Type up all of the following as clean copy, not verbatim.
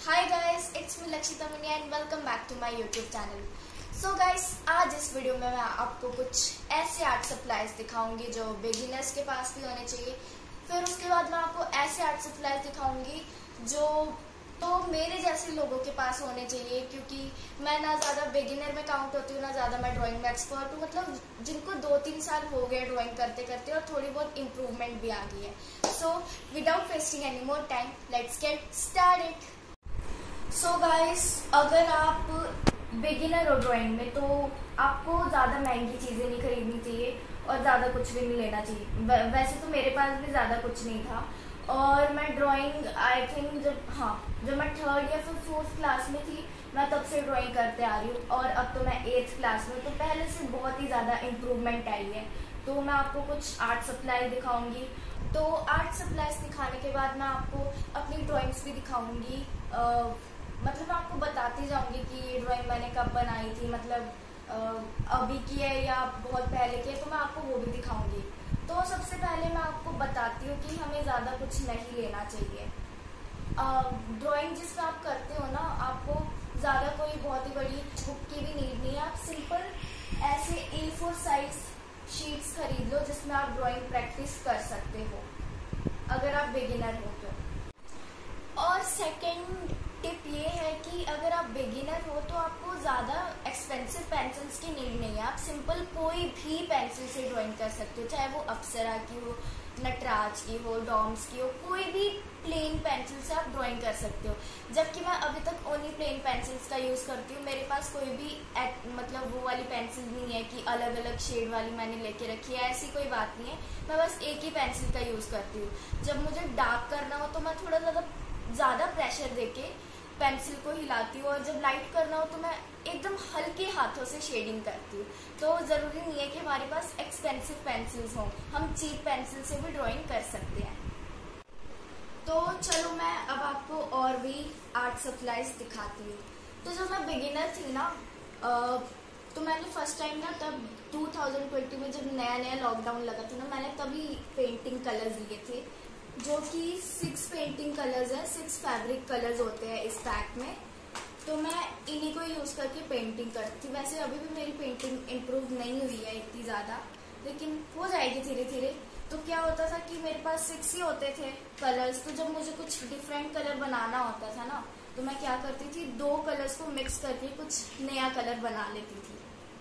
Hi guys, it's me Lakshita Muniya and welcome back to my YouTube channel. So guys, आज इस video में मैं आपको कुछ ऐसे आर्ट सप्लाईज दिखाऊंगी जो बिगिनर्स के पास भी होने चाहिए। फिर उसके बाद मैं आपको ऐसे आर्ट सप्लाईज दिखाऊंगी जो मेरे जैसे लोगों के पास होने चाहिए, क्योंकि मैं ना ज़्यादा बिगिनर में काउंट होती हूँ ना ज़्यादा मैं ड्राइंग में एक्सपर्ट हूँ। मतलब जिनको 2-3 साल हो गए ड्राइंग करते करते और थोड़ी बहुत इम्प्रूवमेंट भी आ गई है। So without wasting any more time, let's get started. So guys, अगर आप बिगिनर हो ड्राइंग में तो आपको ज़्यादा महंगी चीज़ें नहीं खरीदनी चाहिए और ज़्यादा कुछ भी नहीं लेना चाहिए। वैसे तो मेरे पास भी ज़्यादा कुछ नहीं था और मैं ड्राइंग आई थिंक जब मैं 3rd या फिर 4th क्लास में थी मैं तब से ड्राइंग करते आ रही हूँ और अब तो मैं 8th क्लास में, तो पहले से बहुत ही ज़्यादा इम्प्रूवमेंट आई है। तो मैं आपको कुछ आर्ट सप्लाई दिखाऊंगी। तो आर्ट सप्लाईज दिखाने के बाद मैं आपको अपनी ड्राइंग्स भी दिखाऊंगी। मतलब मैं आपको बताती जाऊंगी कि ये ड्राइंग मैंने कब बनाई थी, मतलब अभी की है या बहुत पहले की है, तो मैं आपको वो भी दिखाऊंगी। तो सबसे पहले मैं आपको बताती हूँ कि हमें ज़्यादा कुछ नहीं लेना चाहिए। ड्राइंग जिसमें आप करते हो ना, आपको ज़्यादा कोई बहुत ही बड़ी बुक की भी नीड नहीं है। आप सिंपल ऐसे A4 साइज शीट्स खरीद लो जिसमें आप ड्राइंग प्रैक्टिस कर सकते हो अगर आप बिगिनर हो तो। और सेकंड टिप ये है कि अगर आप बिगिनर हो तो आपको ज़्यादा एक्सपेंसिव पेंसिल्स की नीड नहीं है। आप सिंपल कोई भी पेंसिल से ड्राइंग कर सकते हो, चाहे वो अप्सरा की हो, नटराज की हो, डॉम्स की हो, कोई भी प्लेन पेंसिल से आप ड्राइंग कर सकते हो। जबकि मैं अभी तक ओनली प्लेन पेंसिल्स का यूज़ करती हूँ। मेरे पास कोई भी मतलब वो वाली पेंसिल नहीं है कि अलग अलग शेड वाली मैंने लेके रखी है, ऐसी कोई बात नहीं है। मैं बस एक ही पेंसिल का यूज़ करती हूँ। जब मुझे डार्क करना हो तो मैं थोड़ा ज़्यादा प्रेशर देके पेंसिल को हिलाती हूँ और जब लाइट करना हो तो मैं एकदम हल्के हाथों से शेडिंग करती हूँ। तो ज़रूरी नहीं है कि हमारे पास एक्सपेंसिव पेंसिल्स हों, हम चीप पेंसिल से भी ड्राइंग कर सकते हैं। तो चलो मैं अब आपको और भी आर्ट सप्लाईज दिखाती हूँ। तो जब मैं बिगिनर थी ना, तो मैंने फर्स्ट टाइम ना तब 2020 में जब नया नया लॉकडाउन लगा था ना, मैंने तभी पेंटिंग कलर्स लिए थे, जो कि 6 पेंटिंग कलर्स हैं। 6 फैब्रिक कलर्स होते हैं इस पैक में। तो मैं इन्हीं को यूज़ करके पेंटिंग करती थी। वैसे अभी भी मेरी पेंटिंग इम्प्रूव नहीं हुई है इतनी ज़्यादा, लेकिन हो जाएगी धीरे धीरे। तो क्या होता था कि मेरे पास 6 ही होते थे कलर्स। तो जब मुझे कुछ डिफरेंट कलर बनाना होता था ना, तो मैं क्या करती थी, 2 कलर्स को मिक्स करके कुछ नया कलर बना लेती थी।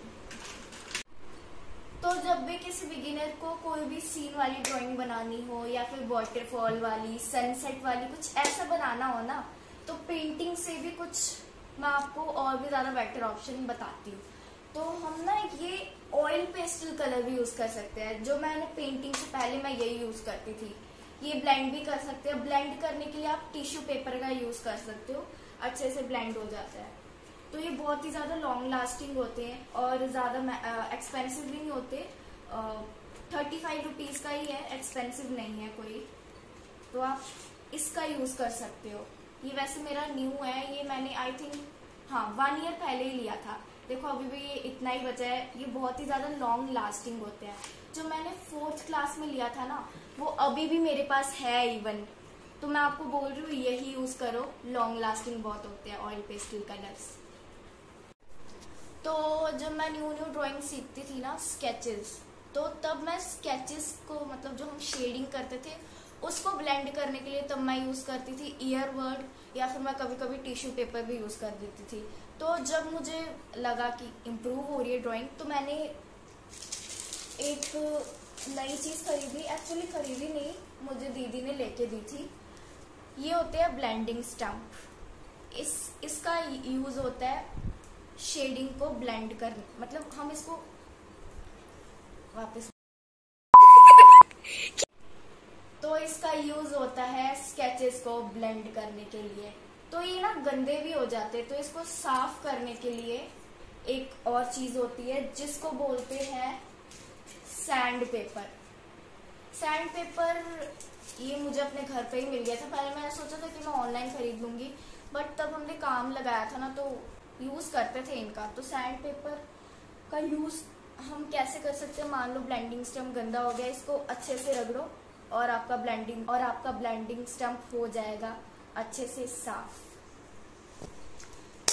तो जब भी किसी बिगिनर को कोई भी सीन वाली ड्राइंग बनानी हो या फिर वाटरफॉल वाली, सनसेट वाली, कुछ ऐसा बनाना हो ना, तो पेंटिंग से भी कुछ मैं आपको और भी ज़्यादा बेटर ऑप्शन बताती हूँ। तो हम ना ये ऑयल पेस्टल कलर भी यूज़ कर सकते हैं। जो मैंने पेंटिंग से पहले मैं यही यूज़ करती थी। ये ब्लेंड भी कर सकते हैं। ब्लेंड करने के लिए आप टिश्यू पेपर का यूज़ कर सकते हो, अच्छे से ब्लेंड हो जाता है। तो ये बहुत ही ज़्यादा लॉन्ग लास्टिंग होते हैं और ज़्यादा एक्सपेंसिव भी नहीं होते। 35 रुपीज़ का ही है, एक्सपेंसिव नहीं है कोई। तो आप इसका यूज़ कर सकते हो। ये वैसे मेरा न्यू है, ये मैंने आई थिंक 1 ईयर पहले ही लिया था। देखो अभी भी ये इतना ही बचा है। ये बहुत ही ज़्यादा लॉन्ग लास्टिंग होते हैं। जो मैंने 4th क्लास में लिया था ना, वो अभी भी मेरे पास है इवन। तो मैं आपको बोल रही हूँ यही यूज़ करो, लॉन्ग लास्टिंग बहुत होते हैं ऑयल पेस्टल कलर्स। तो जब मैं न्यू ड्राइंग सीखती थी ना, स्केचेस, तो तब मैं स्केचेस को, मतलब जो हम शेडिंग करते थे उसको ब्लेंड करने के लिए तब मैं यूज़ करती थी ईयरवर्ड, या फिर मैं कभी कभी टिश्यू पेपर भी यूज़ कर देती थी। तो जब मुझे लगा कि इम्प्रूव हो रही है ड्राइंग, तो मैंने एक नई चीज़ खरीदी। एक्चुअली खरीदी नहीं, मुझे दीदी ने लेके दी थी। ये होते हैं ब्लेंडिंग स्टम्प। इसका यूज़ होता है शेडिंग को ब्लेंड करने, मतलब हम इसको वापस तो इसका यूज होता है स्केचेस को ब्लेंड करने के लिए। तो ये ना गंदे भी हो जाते हैं, तो इसको साफ करने के लिए एक और चीज होती है जिसको बोलते हैं सैंड पेपर। सैंड पेपर ये मुझे अपने घर पे ही मिल गया था। पहले मैंने सोचा था कि मैं ऑनलाइन खरीद लूंगी, बट तब हमने काम लगाया था ना, तो यूज़ करते थे इनका। तो सैंड पेपर का यूज़ हम कैसे कर सकते हैं, मान लो ब्लेंडिंग स्टम्प गंदा हो गया, इसको अच्छे से रगड़ो और आपका ब्लेंडिंग स्टम्प हो जाएगा अच्छे से साफ।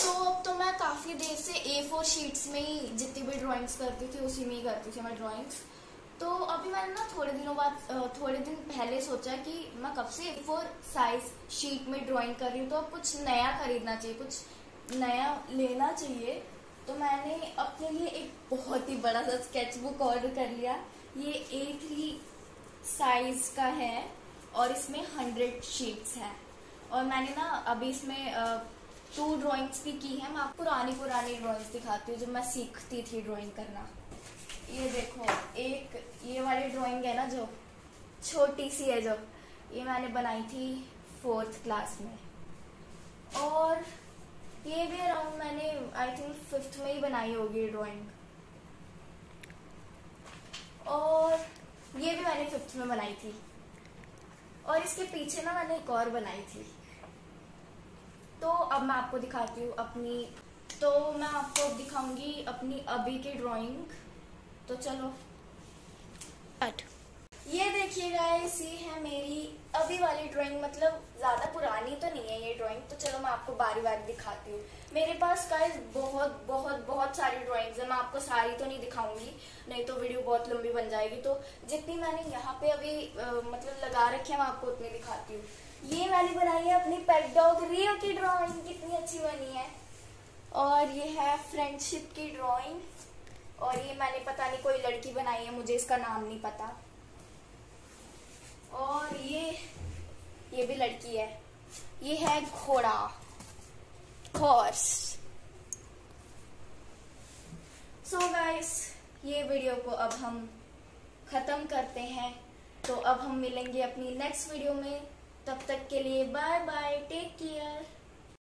तो अब तो मैं काफ़ी देर से A4 शीट्स में ही जितनी भी ड्राइंग्स करती थी उसी में ही करती थी मैं ड्राइंग्स। तो अभी मैंने ना थोड़े दिन पहले सोचा कि मैं कब से A4 साइज शीट में ड्राइंग कर रही हूँ, तो अब कुछ नया खरीदना चाहिए, कुछ नया लेना चाहिए। तो मैंने अपने लिए एक बहुत ही बड़ा सा स्केच बुक ऑर्डर कर लिया। ये A3 साइज का है और इसमें 100 शीट्स हैं। और मैंने ना अभी इसमें 2 ड्राइंग्स भी की हैं। मैं आपको पुरानी ड्राइंग्स दिखाती हूँ जब मैं सीखती थी ड्राइंग करना। ये देखो, एक ये वाली ड्राइंग है ना जो छोटी सी है, जो ये मैंने बनाई थी 4th क्लास में। और ये भी अराउंड मैंने आई थिंक 5th में ही बनाई होगी ड्राइंग। और ये भी मैंने 5th में बनाई थी। और इसके पीछे ना मैंने एक और बनाई थी। तो अब मैं आपको दिखाती हूँ मैं आपको अब दिखाऊंगी अपनी अभी की ड्राइंग। तो चलो ये देखिए गाइस, ये है मेरी अभी वाली ड्राइंग। मतलब ज़्यादा पुरानी तो नहीं है ये ड्राइंग। तो चलो मैं आपको बारी बारी दिखाती हूँ। मेरे पास गाइस बहुत सारी ड्राइंग्स है। मैं आपको सारी तो नहीं दिखाऊंगी, नहीं तो वीडियो बहुत लंबी बन जाएगी। तो जितनी मैंने यहाँ पे अभी मतलब लगा रखी है मैं आपको उतनी दिखाती हूँ। ये मैंने बनाई है अपनी पेट डॉग रियो की ड्राइंग, कितनी अच्छी बनी है। और ये है फ्रेंडशिप की ड्राइंग। और ये मैंने पता नहीं कोई लड़की बनाई है, मुझे इसका नाम नहीं पता। और ये भी लड़की है। ये है घोड़ा, हॉर्स। सो गाइस, ये वीडियो को अब हम खत्म करते हैं। तो अब हम मिलेंगे अपनी नेक्स्ट वीडियो में। तब तक के लिए बाय बाय, टेक केयर।